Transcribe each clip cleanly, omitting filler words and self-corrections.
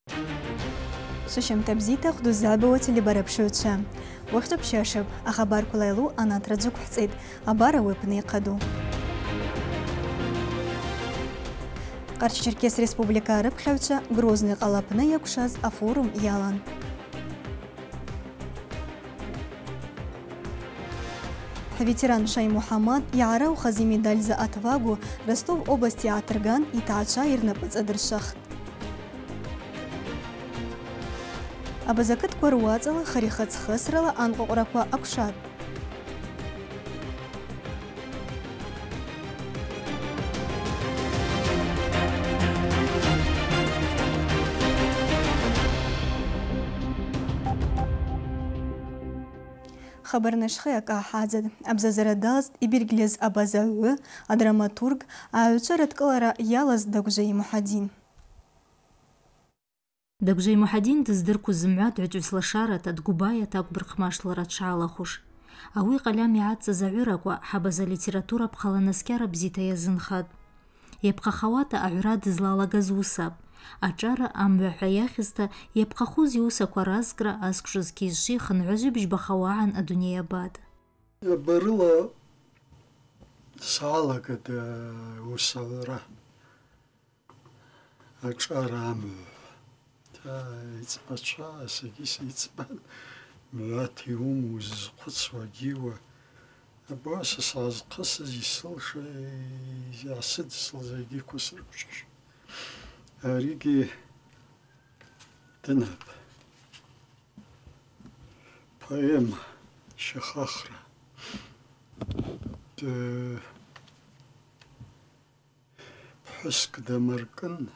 Сушем табзита خدو الزعبوة اللي بربشوتشا وقت بشاشب أخبار كلايلو أنا ترزق حسيد أبارا وبني قدو قرش Черкес Республика Рыбхевча Грозный Алапны Якушаз Афорум Ялан. Ветеран Шай Мухаммад Ярау Хази медаль за отвагу Ростов области Атырган и Таачаир на Пацадршах. Абазакат Куруацала Харихац Хасрала Анкураква Акшат. خبرنا شخيك حازد أبزازر داز إبرجلز أبازاوه أدراماتورج عشرة كلارا يالز دقجي محدين دقجي محدين تزدركو الزمعات عجوس لشارة تقباية تاكبر خماش لرات شعالخوش أوي قلامي عاد تزعيرك وحبز لتيراتورة بخلا نسكارة بزيتا يزنخاد يبقى خواتا أعراد زلالا غزوساب أجارة أم بحياخستا يبقى خوز يوسك ورازقرا أسكشز كيشي خنعجي بخواعن الدنيا باد برلا سالة قد وصورة أجارة أم يتبطشا سيكيس يتبان ملاتي يوم وزقص وجيوة أبواس ساز قصز يصلش يعصد صلزيكي كسر بشش أريكي تنهب بايم شخاخرة بحسك دمركن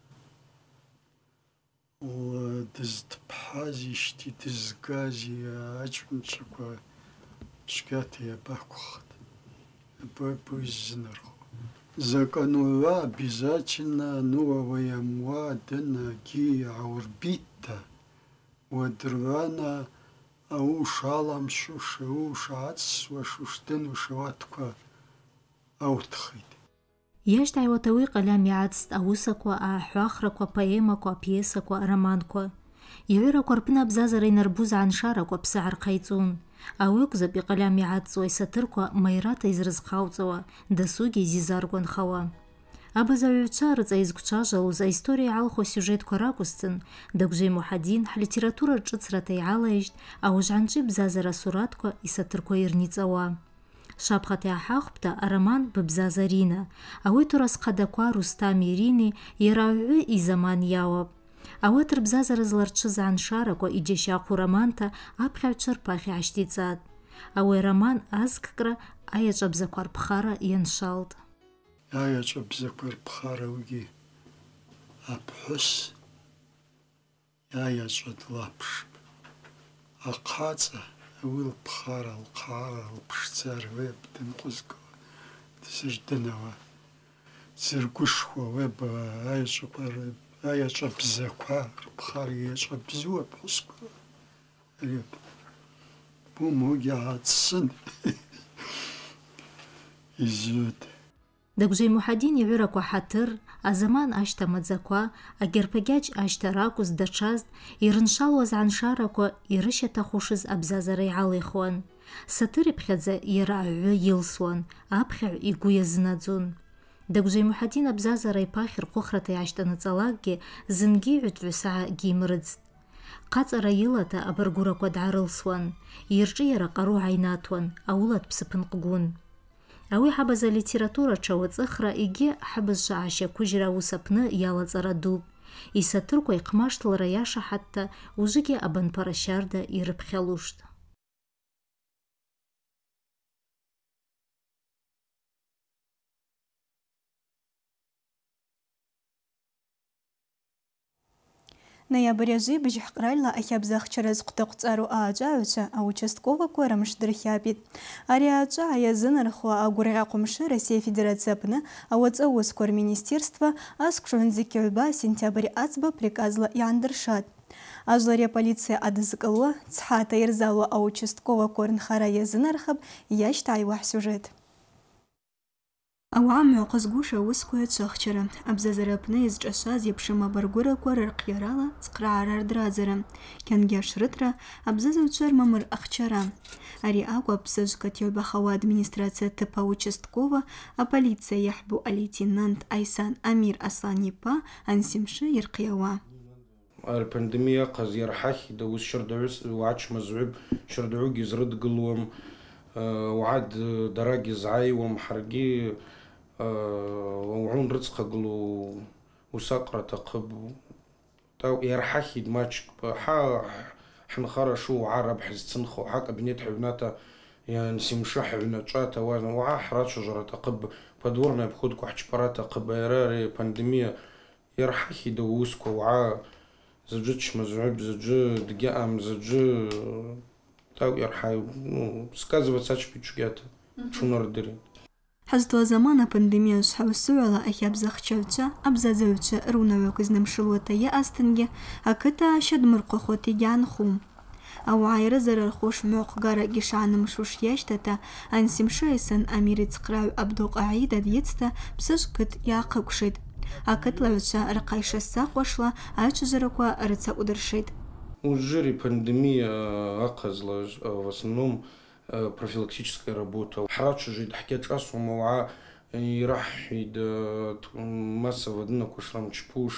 ودزت بحازي شتي دزقازي أجمن شكوى شكاتي باكوخت بابو الزنرخو Законула обязательно новая муадена ки аурбита уадрвана аушалам шуше ушац вашуштен ушаватка аутхит. يشتعي وتوي قلامي عدست أوسكوا أحواخركوا بايمكوا بيسكوا رمانكوا يعيركوا ربنا بزازرين نربوز عن شاركوا بسعر قيتون أويكزا بقلامي عدس ويساتركوا ميراتا يزرز خاوتوا دسوغي زيزارغوان خوا أبازاويوچار زايزكوچاجالو за история алхо сюжет коракустын дагжей мухадин литература чыцратай алайжт аужанчи бзазара сураткوا исатыркوا ирницауа شابخة حاخبتا أرمان ببزازارينا أويتو راسقادكوا رستامي ريني يراوعي إزمان ياوب أواتر بزازر زلرتشز عن شارك وإيجي شاقو رمانتا أبخيوچر باخي عشتيزاد أوي رمان أزككرا آيا جابزاكوار بخارا ينشالد آيا جابزاكوار بخارا وجي أبحس آيا جاد لابش أقاطة أول بخارا القارة البشتار ويب تنقزكو تسجدنوا تسرقشوا ويب آيا جابر آيا جابزاكوا بخاري جابزوا بحسكو ريب بومو قاعد السن يزود دقجي محادين يعيركوا حتر أزمان أشتا مدزاكوا أجربجاج أشتا راكوز دشازد يرنشالوز عن شاركوا يرشتا خوشز أبزازري عليخوان ساتري بخدزا يراعو يلسوان أبخع يقو يزنادزون دقجي محادين أبزازري باخر قخرتي عشتا نتالاقي زنجي عدو ساعة جيمردزد قاطر يلتا أبرقوركوا دعارلسوان يرجي يرقارو عيناتوان أولاد بسبنققون أوي حبز ليتيراتورة تشاوت أخرى إيجي حبز شعاشا كوجرا وسبنا يالازارا دوب إساتركو إقماشت لرياشا حتى وجيجي أبن باراشاردا يربخيلوشت Ноябряжи бежихкральла ахябзах через ктоқцару аажауча а участково корамш дрхябит. Ариача аязынархуа агурга кумшы Россия Федерация пны ауацауыз кор министерства аскшунзикеуба сентябрь ацба приказла яндыршат. Ажлария полиция адызыкылуа цхата ирзалуа а участково корн хара язынархаб яштайвах сюжет. Ауаа мҩаҟазгәыша аусқәа иацәыхьчара, абзазара аԥны изҿашаз иеиԥшым абаргәырақәа рырхиарала ҵҟраара рдраӡара, кьангьаш рыҭра, абзазаҩцәа рмамыр ахчара. Ари акәу аԥсыжқыҭ иаҩбахауа администрациа ҭыԥа участкова аполициа иаҳбу алейтенант Айсан Амир Аслан-иԥа ансимшы ирхиауа. Апандемия ҟаз иарҳахьит аус шьардаҩыс уаа чмазаҩуп, шьардаҩугьы изрыдгылуам, уаа дарагьы изааиуам, ҳаргьы уун рыҵхагылоу ус аҟара аҭахуп. Иарҳахьит маҷк ҳнхара шу уаа раб ҳзцынхо, ҳакабинет ҳаҩната иансимшы ҳаҩнаҿы уаа ҳрацәажәара аҭахуп, подворный обходқәа ҳчпара аҭахуп. Иара ари апандемиа иарҳахьит аусқәа, уаа заӡәы дчмазаҩуп, заӡәы дгьаам, заӡәы сказываться ачпичугьата ҽунардырит. Ҳазтәу азаман апандемиа шҳаусуҩала ахьабзахчаҩцәа, абзазаҩцәа рунагӏваква изнымшылуата йаъазтынгьи акыт аъаща дмырхъвахуата йгьгӏанхум. Ауаа йрызарархуш мгӏвакъгаракӏгьи шгӏанымшуш йащтата, ансимшы Айсан Амир йцхърагӏв Абдулкъагӏида дйыцта Псыжв кыт йгӏахъыквшитӏ. Акытлыгӏвчва рхъайшасахуашла айчважвараква рыцакӏвдыршитӏ. Ужири пандемия аҟазла в основном профилактическая работа. Ҳрачважвитӏ, ҳгьашӏасуам, ауаа йрахӏхӏвитӏ массово дынаквуаш рамчпуш,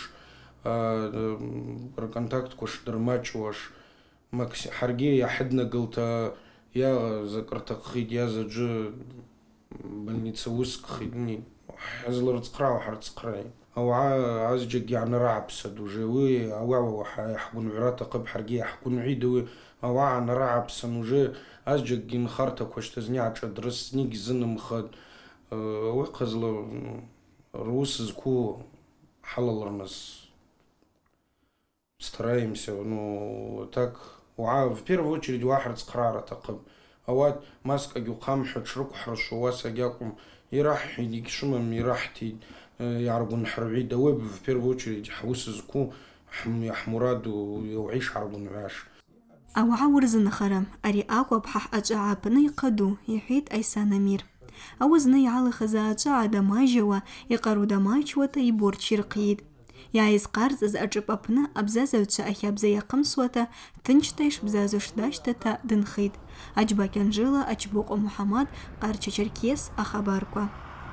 рконтактква шдырмачӏуаш, ҳаргьи йгӏахӏыднагылта йа закӏ рҭаххитӏ, йа заӡәы больница уыскхитӏ, ҳзлырцхърагӏу ҳарцхърагӏитӏ. Ауаа азджьакӏгьи гӏанарагӏапсатӏ уже, ауи ауаа йхӏгвынгӏвра аҭахуп, ҳаргьи йхӏгвынгӏвитӏ ауи. Ауаа гӏанарагӏапсан уже азджьакӏгьи нхарҭақәа шьҭа зны йгӏашӏадрыс, знигь йзынымхатӏ. Ауи хъазла рус зкву ҳалалырныс стараемся. Так в первую очередь ауаа ҳрыцхърагӏара аҭахуп. Ауат маскагьи ухъамхӏва тшрыквхӏыршву ауаса гьакӏвым. Йрахӏхӏвитӏ, йгьшвымам йрахӏтитӏ, йгӏаргвынхӏыргӏвитӏ. Ауи в первую очередь ҳус зкву йхӏмураду йаугӏиш гӏаргвынгӏвуаш. Ауаа урзынхара, ари акәу апхӏа ъачӏвагӏа апны йхъыду, – йхӏвитӏ Айсан Амир. Ауи зны йгӏалихыз ъачӏвагӏа дамайжьауа, йкъару дамайчуата йборч йырхъйитӏ. Йгӏайызхъарцӏыз ашӏыпӏ апны абзазаҩчва ахабза йахъымсуата тынчта йшбзазуш дащтата дынхитӏ. Ачба Кьанжыла, Ачбокъва Мухӏамад, Къарча-Черкес ахабарква.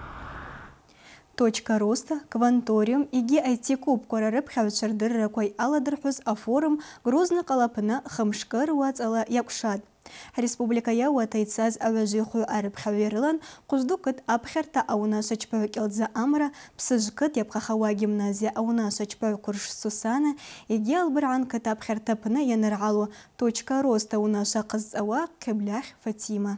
Точка роста, кванториум йгьи IT-кубквара рыпхьагӏвчва рдырраква йъаладырхӏвуз афорум Грозный къалапны хымшкӏы руацӏала йакӏвшатӏ. Республика йауата йцаз агӏважвихвыгӏв арыпхьагӏв йарылан Къвыжвду кыт апхьарта аунашвачпагӏв Кьалдза Амра, Псыжв кыт йапхъахауа гимназия аунашвачпагӏв Курш Сусана йгьи Албыргӏан кыт апхьарта апны йаныргӏалу точка роста аунашва хъызцӏауа Кьыбльахь Фатима.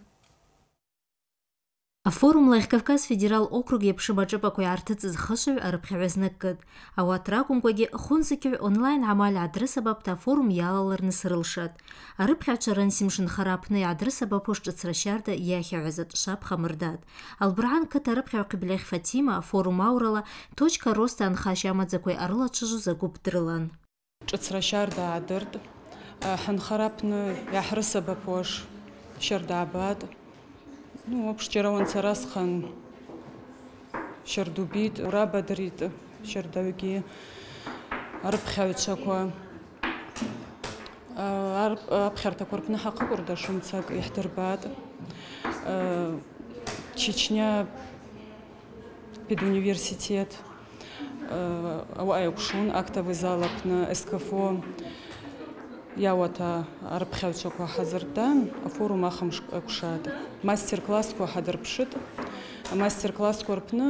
Афорумла Кавказ федерал округ йапшым ашӏыпӏаква йгӏартыцӏыз хышвыгӏв арыпхьагӏв азныкӏкӏытӏ. Ауат ракӏвымкӏвагьи хвынзыкьыгӏв онлайн гӏамаль гӏадрысабапта афорум йалалырныс рылшатӏ. Арыпхьагӏвчва рансимшынхара апны йгӏадрысабапуш шӏыцра щарда йахьагӏваз атӏшва пхамырдатӏ. Албыргӏан кыт арыпхьагӏв Кьыбльахь Фатима афорум аурала точка роста анхаща амадзаква йъарылачважвуз агвып дрылан. Шӏыцра щарда гӏадыртӏ, хӏынхара апны йгӏахӏрысабапуаш щарда гӏабатӏ. Апшчара уанцарасхан щардубитӏ, урабадритӏ щардагӏвгьи арыпхьагӏвчваква. Апхьартаква рпны хӏахъыкӏвырдашумцакӏ йхӏдырбатӏ. Чечня педуниверситет ауаъа йакӏвшун актовый зал апны СКФО йауата арыпхьагӏвчваква хӏазыртӏан афорум ахымшкӏвшатӏ. Мастер-классква хӏадырпшытӏ. Мастер-классква рпны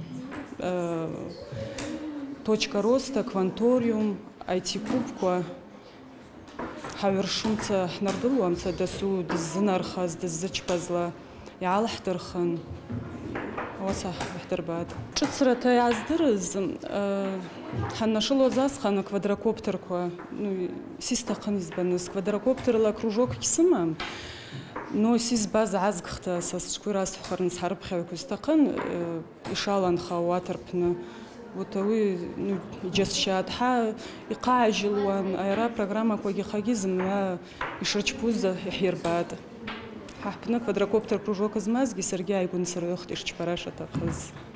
точка роста, кванториум, IT-кубква хӏагӏвыршумца хӏнардыруамца дасу дыззынархаз, дыззычпазла йгӏалхӏдырхын ауаса хӏдырбатӏ. Шӏыцрата йгӏаздырыз хӏаннашылуаз асхъан квадрокоптерква, систахъын йызбаныз, квадрокоптерла кружок гьсымам. Но сизбаз гӏазгхта са счкви расхӏвхарныс хӏарыпхьагӏвква стахъын йшаланхауа ауат рпны. Вот ауи йджьасщатӏ, йхъагӏажьылуан, айара программаквагьи хагьи зымгӏва йшырчпуз йхӏйырбатӏ. Хӏапны квадрокоптер кружок змазгьи саргьи гӏайгвынсыргӏвыхтӏ йшчпара шатахъыз.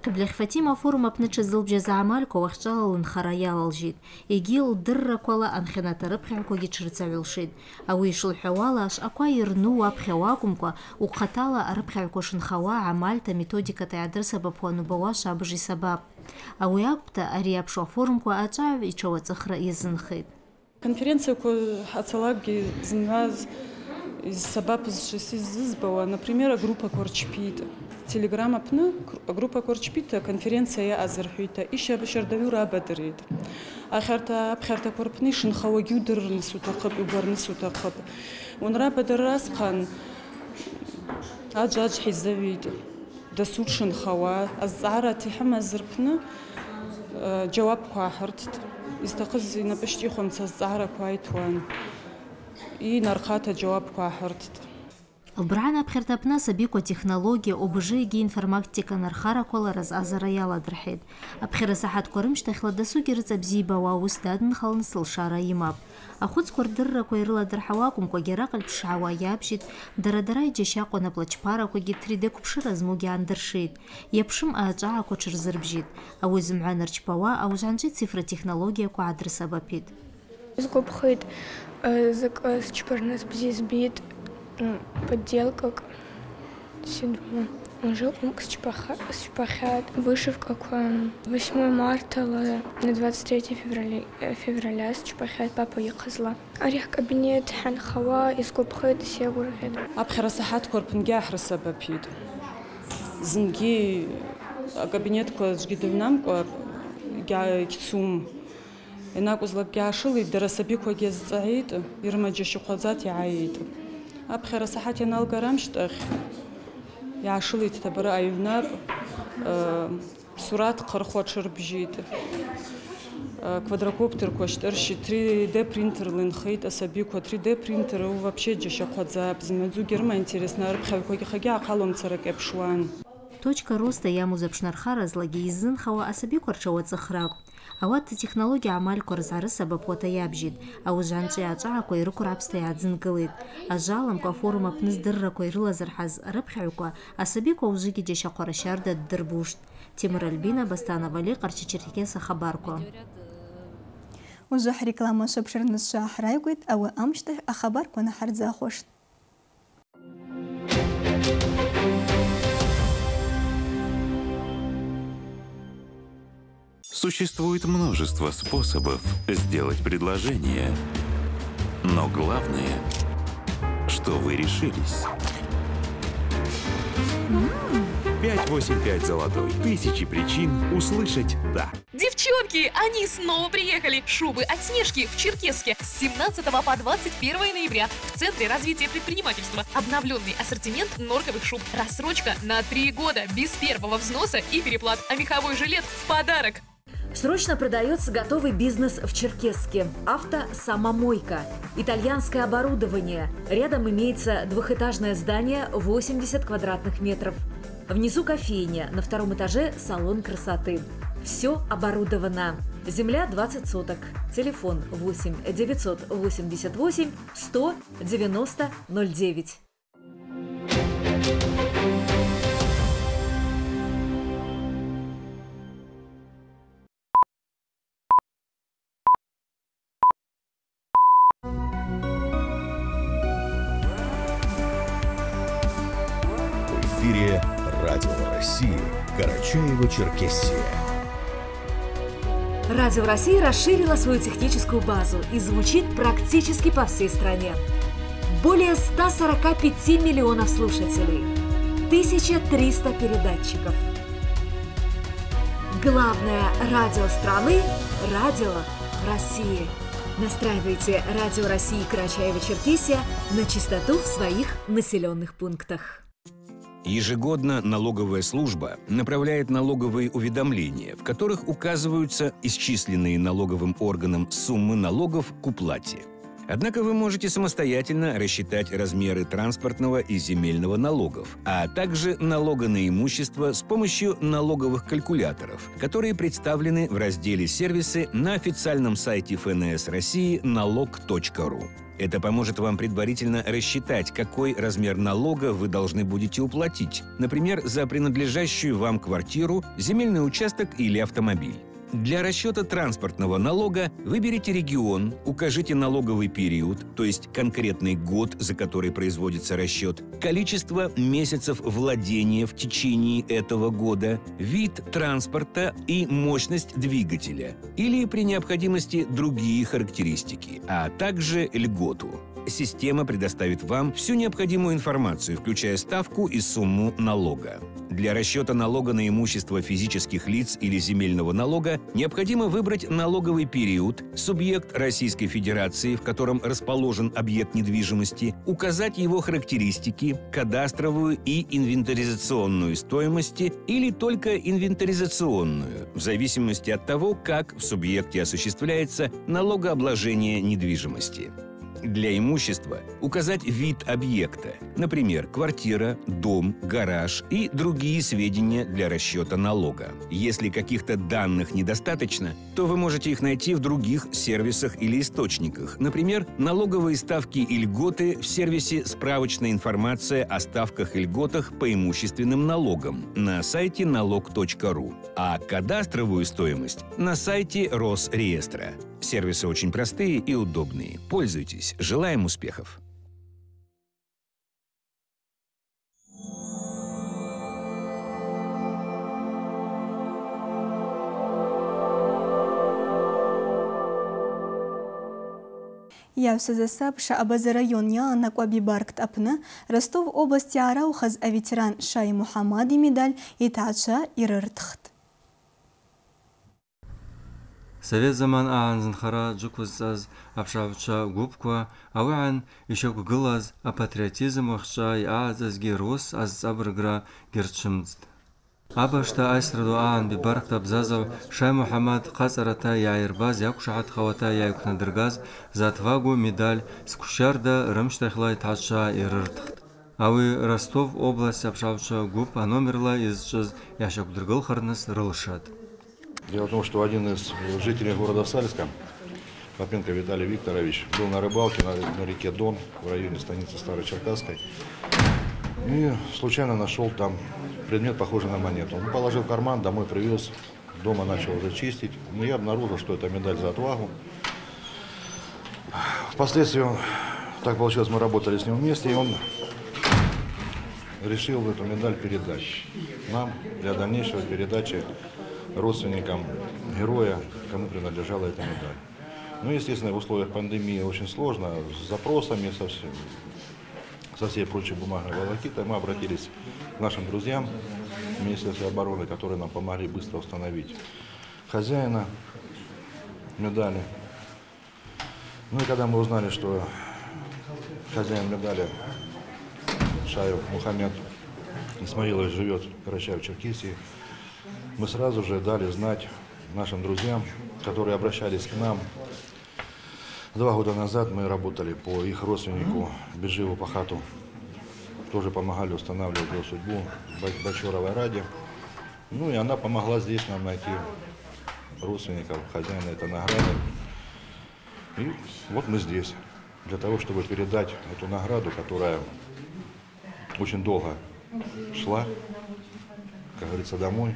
قبل خفتيما فورما بنتش الزلبجة زعمالكو وخشال الانخرايال الجيد يجيل دركولا أنخنا تربخعكو يتشرتسعولشيد أو يشل حوالاش أكوا يرنوا بخواكمكو وقتالا أربخعكو شنخوا عمالتا ميتوديكا تعدرسا بابوانو بواشا بجي سباب أو يابتا أريابشو فورمكو أجاو يشوى تخرا يزنخيد Конференция хацалаги змаз из сабапыз шесизбава, например, группа Корчпит. Телеграмма пна группа Корчпита конференция азерхуита ища бешердавю рабадрид. Ахарта корпни шинхава гюдерн сутақаб убарн сутақаб. Он рабадр расқан аджадж хизавид. Дасуд шинхава азара тихам азерпна جواب قاحرت استقز نبشتي خمسة زهرة كويتوان نرخات جواب قاحرت البرعنا بخرتبنا سبيكو تكنولوجيا وبجيجي انفرماتيكا نرخارا كولا رز ازريالا درحيد ابخير ساحات كورمش تخلا دسوكي رتبزيبا واوستاد نخلص الشارع يماب أخذ كوردر كويرلا درحواكم كوجراقل بشعوا يابشيت درادراي جشاقو نبلچبارا كوجي 3D كبشر زموجي عندرشيت يبشم أجاع كوشر زربجيت أو زمعان رچبوا أو جانجيت صفر تكنولوجيا كو عدر سبابيت زكوب خيد زك чпарнас бзиз бит подделка синдром он жил Чпахат, вышивка к 8 марта на 23 февраля с Чпахат папа Якозла. Орех кабинет ханхава из Кубхайда Севурхед. Абхарасахат корпнга храсабапид. Зинги кабинет кожгидевнам кицум. Инакузлак гашил и дарасабико гезаид, ирмаджиши хазат яид. Абхарасахат яналгарамштах. يعشلي تبرأ أيوناب صورات قرخوات شربجيت كвадрокоптер كوشترشي 3D принтер لنخيط أسابيكو 3D принтер وвообще جشة خدزاب زمزو جرما интересно أربخوي خجع قالهم ترك أبشوان. Точка роста яму запшнархара злаги изын хава асабику арчават захрак. Ават технология амальку разарыса бапота ябжит, а у жанчи ачаа койру рабстай адзын кылыт. А жалам ко форума пныздырра койрыла зархаз рыбхаюка асабику ужиги деша корашарда дырбушт. Тимур Альбина Бастанова Ли Карчичертикеса хабарку. وزح ريكلاما شبشر نشاح رايقويت أو أمشته أخباركو نحر زاخوشت. Существует множество способов сделать предложение, но главное, что вы решились. 585 золотой. Тысячи причин услышать «да». Девчонки, они снова приехали! Шубы от Снежки в Черкесске с 17 по 21 ноября в Центре развития предпринимательства. Обновленный ассортимент норковых шуб. Рассрочка на 3 года без первого взноса и переплат. А меховой жилет в подарок. Срочно продается готовый бизнес в Черкесске. Автосамомойка. Итальянское оборудование. Рядом имеется двухэтажное здание 80 квадратных метров. Внизу кофейня, на 2-м этаже салон красоты. Все оборудовано. Земля 20 соток. Телефон 8 988 100 90 09. В эфире Радио России, Карачаево-Черкесия. Радио России расширило свою техническую базу и звучит практически по всей стране. Более 145 миллионов слушателей, 1300 передатчиков. Главное радио страны – Радио России. Настраивайте Радио России Карачаево-Черкесия на частоту в своих населенных пунктах. Ежегодно налоговая служба направляет налоговые уведомления, в которых указываются исчисленные налоговым органом суммы налогов к уплате. Однако вы можете самостоятельно рассчитать размеры транспортного и земельного налогов, а также налога на имущество с помощью налоговых калькуляторов, которые представлены в разделе «Сервисы» на официальном сайте ФНС России налог.ру. Это поможет вам предварительно рассчитать, какой размер налога вы должны будете уплатить, например, за принадлежащую вам квартиру, земельный участок или автомобиль. Для расчета транспортного налога выберите регион, укажите налоговый период, то есть конкретный год, за который производится расчет, количество месяцев владения в течение этого года, вид транспорта и мощность двигателя, или при необходимости другие характеристики, а также льготу. Система предоставит вам всю необходимую информацию, включая ставку и сумму налога. Для расчета налога на имущество физических лиц или земельного налога необходимо выбрать налоговый период, субъект Российской Федерации, в котором расположен объект недвижимости, указать его характеристики, кадастровую и инвентаризационную стоимости или только инвентаризационную, в зависимости от того, как в субъекте осуществляется налогообложение недвижимости. Для имущества указать вид объекта, например, квартира, дом, гараж и другие сведения для расчета налога. Если каких-то данных недостаточно, то вы можете их найти в других сервисах или источниках, например, налоговые ставки и льготы в сервисе «Справочная информация о ставках и льготах по имущественным налогам» на сайте налог.ру, а кадастровую стоимость на сайте Росреестра. Сервисы очень простые и удобные. Пользуйтесь. Желаем успехов! Яусызасап Шаабазы район яна Куабибаркт апны Ростов области Араухаз ветеран Шай Мухаммади медаль и тача ирыртхт. Совет заман аанзанхара джуквазаз апшавча губква аван еще гулаз а патриотизм вахчай аазаз герос аз абргра герчмст. Абашта айсраду аан бибаркт абзазов Шай Мухаммад казарата яирбаз якушат хавата яюкнадыргаз затвагу медаль скушарда рымштахлай тача ирыртхт. Ави Ростов область апшавча губ а номерла из яшакдыргыл харнас рылшат. Дело в том, что один из жителей города Сальска, Попенко Виталий Викторович, был на рыбалке на реке Дон в районе станицы Старой-Черкасской и случайно нашел там предмет, похожий на монету. Он положил в карман, домой привез, дома начал уже чистить. Но я обнаружил, что это медаль за отвагу. Впоследствии, так получилось, мы работали с ним вместе, и он решил эту медаль передать нам для дальнейшего передачи родственникам героя, кому принадлежала эта медаль. Ну, естественно, в условиях пандемии очень сложно, с запросами, со всей прочей бумажной волокитой. Мы обратились к нашим друзьям в Министерстве обороны, которые нам помогли быстро установить хозяина медали. Ну и когда мы узнали, что хозяин медали Шаев Мухаммед Исмаилович живет в Карачаево-Черкесии, мы сразу же дали знать нашим друзьям, которые обращались к нам. 2 года назад мы работали по их родственнику Беживу Пахату. Тоже помогали устанавливать его судьбу в Бачоровой Раде. Ну и она помогла здесь нам найти родственников, хозяина этой награды. И вот мы здесь, для того, чтобы передать эту награду, которая очень долго шла, как говорится, домой,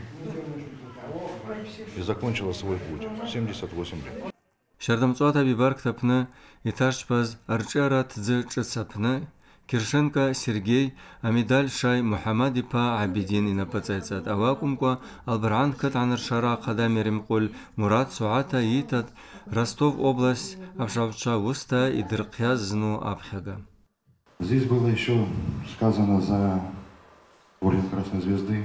и закончила свой путь в 78 лет. Шардамцуата бибарктапны Иташпаз Арчарат Цапны Киршенко Сергей Амидаль Шай Мухаммадипа Абидин инапацайцат Авакумко Албаран Катанар Шара Кадамеримкуль Мурат Суата Итат Ростов область Абшавча Уста и Дыркьязну Абхяга. Здесь было еще сказано за Орден Красной Звезды.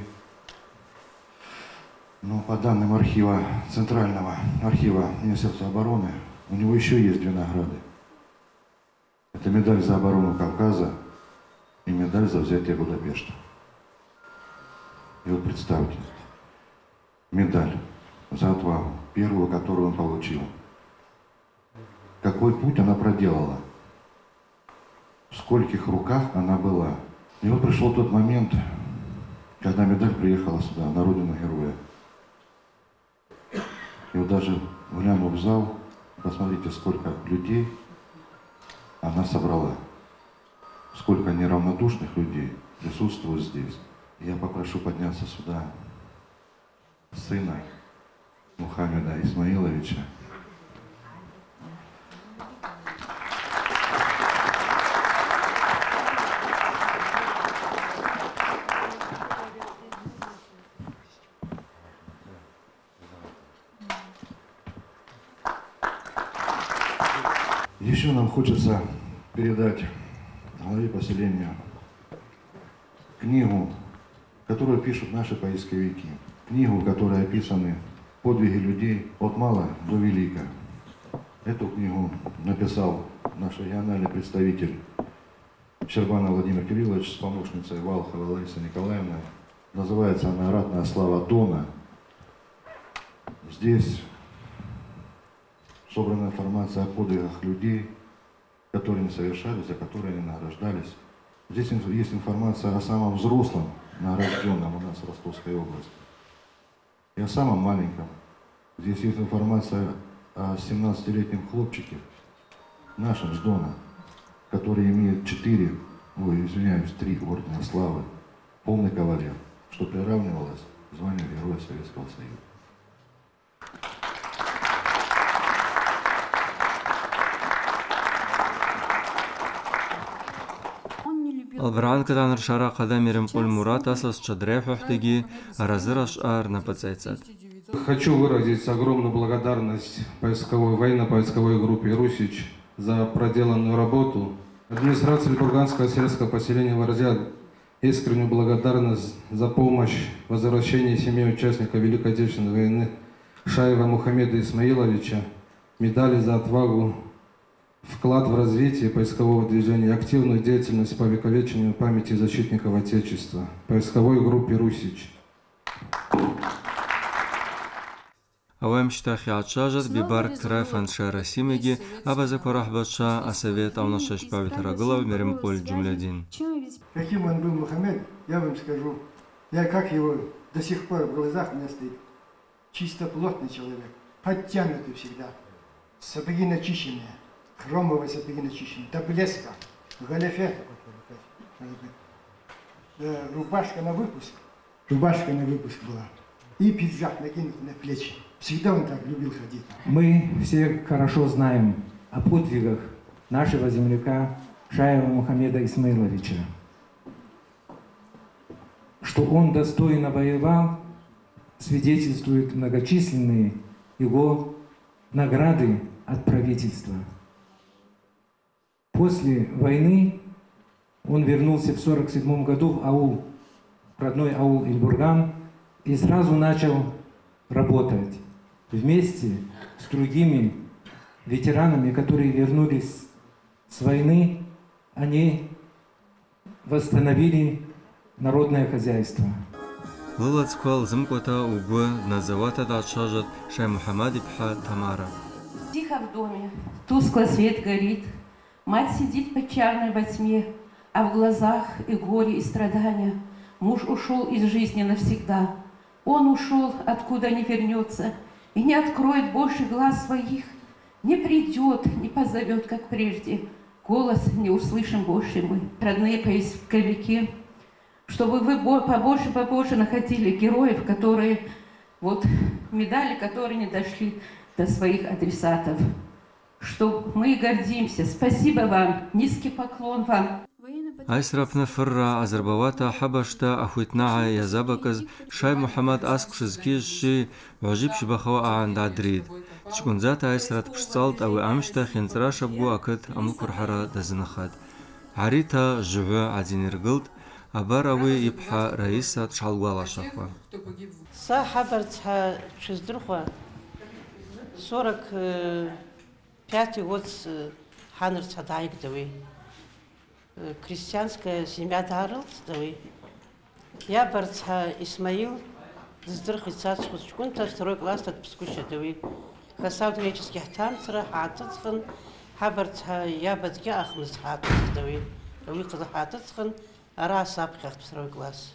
Но по данным архива, Центрального архива Министерства обороны, у него еще есть 2 награды. Это медаль за оборону Кавказа и медаль за взятие Будапешта. И вот представьте, медаль за отвагу, первую, которую он получил. Какой путь она проделала, в скольких руках она была. И вот пришел тот момент, когда медаль приехала сюда, на родину героя. И вот даже глянув в зал, посмотрите, сколько людей, она собрала. Сколько неравнодушных людей присутствует здесь. Я попрошу подняться сюда сына Мухаммеда Исмаиловича. Еще нам хочется передать главе поселения книгу, которую пишут наши поисковики. Книгу, в которой описаны подвиги людей от мала до велика. Эту книгу написал наш региональный представитель Щербанов Владимир Кириллович с помощницей Валховой Ларисой Николаевной. Называется она «Ратная слава Дона». Здесь собрана информация о подвигах людей, которые не совершались, за которые они награждались. Здесь есть информация о самом взрослом награжденном у нас в Ростовской области и о самом маленьком. Здесь есть информация о 17-летнем хлопчике, нашем с Дона, который имеет 3 ордена славы, полный кавалер, что приравнивалось к званию Героя Советского Союза. Албранкадан ршара кадамирим куль мурат асас чадрефахтыги разыраш ар напацайцат. Хочу выразить огромную благодарность военно-поисковой группе «Русич» за проделанную работу. Администрации Либурганского сельского поселения выразяет искреннюю благодарность за помощь в возвращении семьи участников Великой Отечественной войны Шаева Мухаммеда Исмаиловича, медали за отвагу, вклад в развитие поискового движения и активную деятельность по вековечению памяти защитников Отечества, поисковой группе «Русич». Аваем штахи отчажат бибар крафан шарасимеги, абаза корахбача, а совет авнашаш павитарагылов мерим коль джумлядин. Каким он был Мухаммед, я вам скажу. Я как его до сих пор в глазах у меня стоит. Чисто плотный человек, подтянутый всегда, сапоги начищенные, хромовые сапоги начищенные, до блеска, в галифе, рубашка на выпуск была, и пиджак накинут на плечи. Всегда он так любил ходить. Мы все хорошо знаем о подвигах нашего земляка Шаева Мухаммеда Исмаиловича. Что он достойно воевал, свидетельствуют многочисленные его награды от правительства. После войны он вернулся в 1947 году в аул, родной аул Ильбурган, и сразу начал работать вместе с другими ветеранами, которые вернулись с войны. Они восстановили народное хозяйство. Тихо в доме, тускло свет горит, мать сидит печальной во тьме, а в глазах и горе, и страдания. Муж ушел из жизни навсегда. Он ушел, откуда не вернется, и не откроет больше глаз своих, не придет, не позовет, как прежде. Голос не услышим больше мы, родные поисковики, чтобы вы побольше находили героев, которые, медали, которые не дошли до своих адресатов. Что мы гордимся. Спасибо вам, низкий поклон вам. Айсрапна фырра азарбавата хабашта ахуитнаа язабаказ Шай Мухаммад аскшизкизши вajib шибахава аанадрид. Тшкунзата айсрат пшцалт ауи амшта хинцра шабгу акыт амукурхара дазынахат. Арита жугу адиниргылт, абар ауи ипха раиса тшалгуалашахва. Са хабарцха чиздрухва 45 год ханырца дайгдавы. Крестьянская семья дарылдавы. Я барца Исмаил сдрых ицацху чкунта 2 класс отпускушадавы. Хасавдмеческих тамцра хатыцхан хабарца я бадги ахмыз хатыцдавы. Уйқызы хатыцхан ара сапхах 2 класс.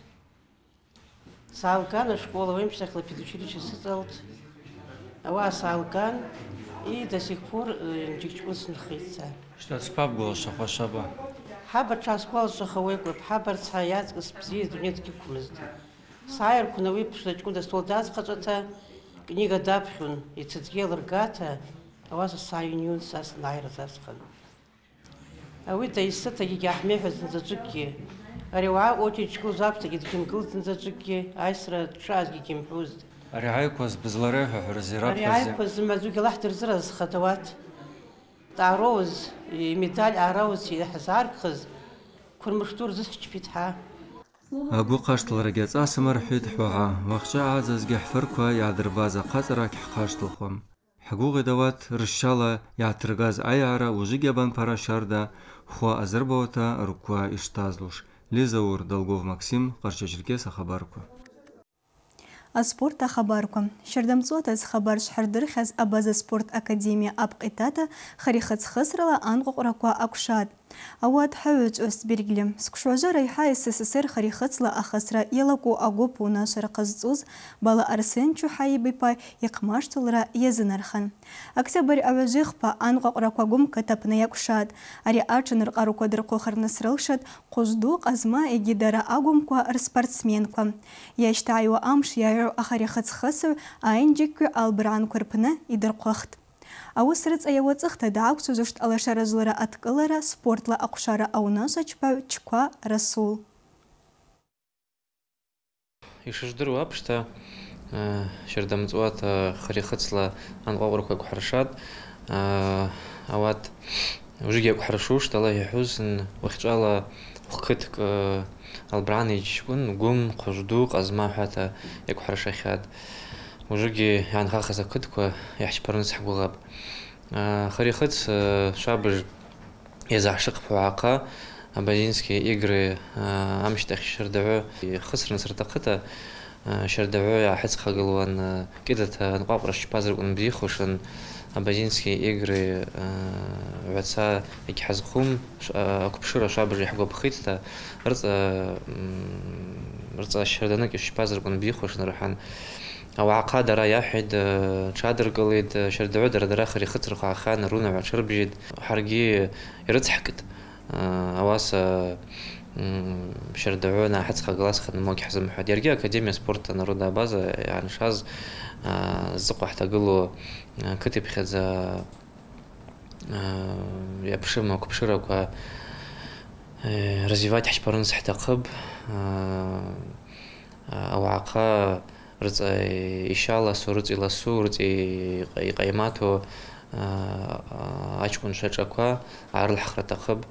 Салкана школа вымшахла педучилище сыталт. Ава салкан И до сих пор джигчкун снхица. Что спаб гол шаба? Хабар час гол шахавойку, хабар цаяц спзи дунетки кумезд. Сайр кунави пшачкун да солдат хачата книга дапхун и цитгел ргата, а вас сайюнюн сас найрзасхан. А вы да исата яхмефез заджики. Арева очечку запта гидким гылтын заджики, айсра час гиким пузд. Ариайкоз безлареха разират. Ариайкоз мазуги лахтер зраз хатават. Тароз и медаль ароз и хазаркыз курмштур зсчпитха. أبو قاشتل رجعت أسمر حيد حوها وخشى عزز جحفركوا يعذر بازا قصرك قاشتل خوم حقوق دوات رشالة يعترجاز أيارا وجيجبان برا شاردا خو أزربوتا ركوا إشتازلوش لزور دلغوف مكسيم قرشجركيس خبركوا السبورت خبركم شردمزوت از خبر شحردر خز أباز سبورت أكاديمية أبقيتاتا خريخت خسرلا أنغق ركوا أكشاد أواد حوج أستبرجلم سكشوجا ريحة SSSR خريخت لا أخسرا يلاقو أجوب وناشر قزوز بالا أرسن شو حي بيبا يقماش تلرا يزنرخن أكتبر أوجيخ با أنغق ركوا جم كتبنا يكشاد أري أرشن رقارو درقو خرنسرلشد قصدوق أزما يجدر أجوم كوا أرسبارتسمينكم يشتعيو أمش يعيو أخريخت خسر أينجيكو البران كربنا يدرقوخت أوسرت أيوات اختدعك سوزشت على شرزلرا أتقلرا سبورتلا أقشارا أو ناسا چكوا رسول يشجدروا أبشتا شردمزوات خريختصلا أنقاوركوا كحرشاد أوات وجيجا كحرشوش تلا يحوزن وخجالا وخدك البراني شكون قوم قجدوق أزما حتى يكحرشا خاد وجيجي يعني خاخذ كدكوا يحش برنس حقو غاب خريخت شابج يزعشق بوعاقة أبازينسكي إجري أمشتخ شردعو خسر نسرتقتا شردعو يا حس خاقلوان كده نقابرش بازر ونبيخوشن أبازينسكي إجري وعسا يكي حزخوم أكبشورة شابج يحقو بخيتتا رزا شردنك يش بازر ونبيخوشن رحان أو عقاد رايحد شادر قليد شردعو در آخر خطر خان رونا وعشر بجد حرقي يرتحكت أواس شردعونا حتى خلاص خدنا موك حزم حد يرجع أكاديمية سبورت نرودا بازا يعني شاز زقوا حتى قلوا كتب خذا يبشر كبشرة وكا رزيفات حشبرنس حتى قب أو عقا رز إشالة سورز إلى سورز قيماته أشكون شجعوا عار الحخرة تخب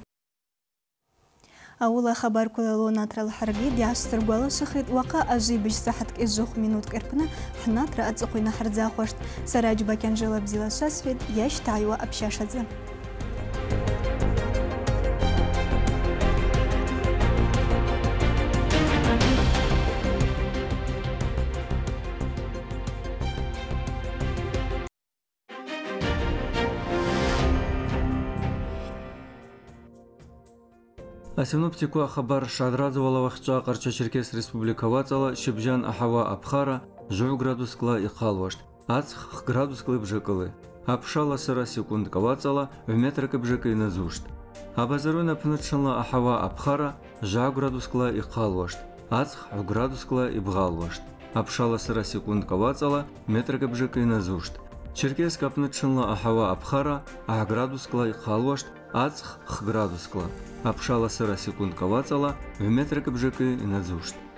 أول خبر كلو ناتر الحرقي دي عشتر قولا شخيد وقا أجي بج صحتك إجوخ منوت كربنا حناتر أتزقوينا حرزا خوشت سراج باكن جلب زيلا شاسفيد ياش تعيوا أبشاشة Асиноптику خبر شادرادز ولا وخشا قرچا چركس республика вацала шибжан ахава абхара 10 градускла иқалвашт ацх градускла бжекалы апшала сара секунд кавацала в метрка бжекай назушт абазаруна пнатшала ахава абхара 10 градускла иқалвашт ацх градускла ибгалвашт апшала сара секунд кавацала метрка бжекай назушт черкес капнатшала ахава абхара 10 градускла иқалвашт ацх градускла Апшала сара секунд кавацала в метрка бжеки назушт.